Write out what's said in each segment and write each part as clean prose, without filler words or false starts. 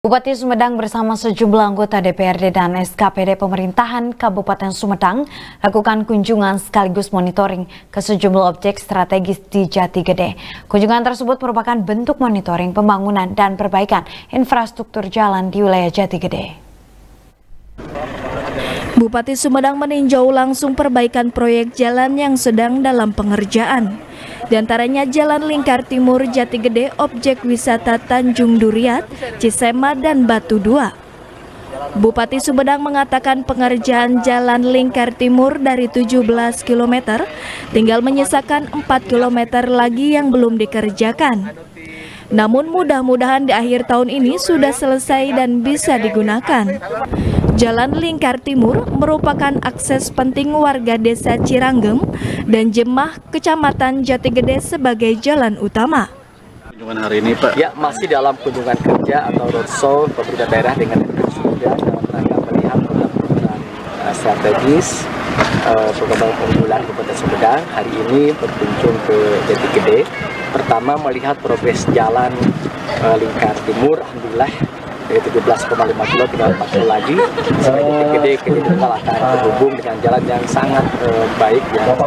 Bupati Sumedang bersama sejumlah anggota DPRD dan SKPD pemerintahan Kabupaten Sumedang lakukan kunjungan sekaligus monitoring ke sejumlah objek strategis di Jati Gede. Kunjungan tersebut merupakan bentuk monitoring pembangunan dan perbaikan infrastruktur jalan di wilayah Jati Gede. Bupati Sumedang meninjau langsung perbaikan proyek jalan yang sedang dalam pengerjaan. Di antaranya Jalan Lingkar Timur Jati Gede, objek wisata Tanjung Duriat, Cisema, dan Batu 2. Bupati Sumedang mengatakan pengerjaan Jalan Lingkar Timur dari 17 km tinggal menyisakan 4 km lagi yang belum dikerjakan. Namun mudah-mudahan di akhir tahun ini sudah selesai dan bisa digunakan. Jalan Lingkar Timur merupakan akses penting warga desa Ciranggem dan Jemah, Kecamatan Jati Gede sebagai jalan utama. Kunjungan hari ini, Pak? Ya, masih dalam kunjungan kerja atau roadshow pemerintah daerah dengan Sumedang dalam rangka melihat program strategis program unggulan Kabupaten Sumedang. Hari ini berkunjung ke Jati Gede. Pertama melihat progres jalan Lingkar Timur, alhamdulillah dari 17,5 km tinggal 40 lagi. Sampai Jati Gede kita akan terhubung dengan jalan yang sangat baik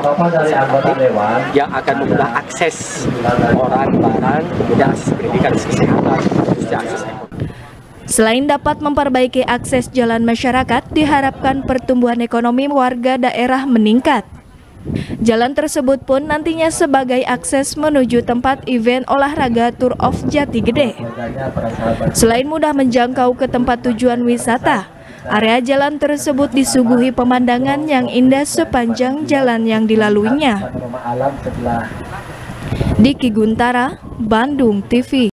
yang akan memudahkan akses orang, barang, kemudian akses pendidikan, kesehatan, akses ekonomi. Selain dapat memperbaiki akses jalan masyarakat, diharapkan pertumbuhan ekonomi warga daerah meningkat. Jalan tersebut pun nantinya sebagai akses menuju tempat event olahraga Tour of Jati Gede. Selain mudah menjangkau ke tempat tujuan wisata, area jalan tersebut disuguhi pemandangan yang indah sepanjang jalan yang dilaluinya. Diki Guntara, Bandung TV.